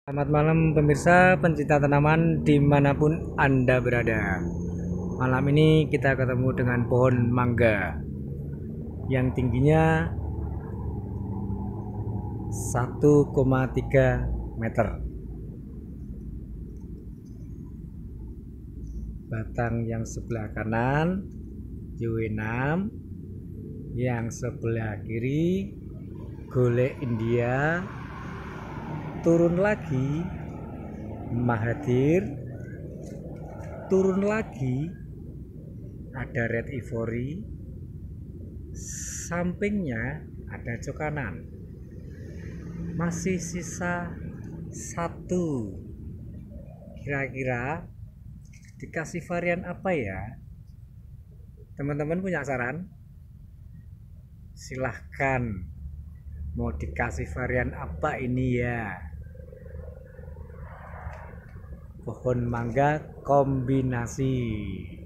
Selamat malam pemirsa pencinta tanaman dimanapun Anda berada. Malam ini kita ketemu dengan pohon mangga yang tingginya 1,3 meter. Batang yang sebelah kanan Vietnam, yang sebelah kiri golek India, turun lagi Mahathir, turun lagi ada Red Ivory, sampingnya ada cokanan, masih sisa satu. Kira-kira dikasih varian apa ya? Teman-teman punya saran? Silahkan, mau dikasih varian apa ini ya? Pohon mangga kombinasi.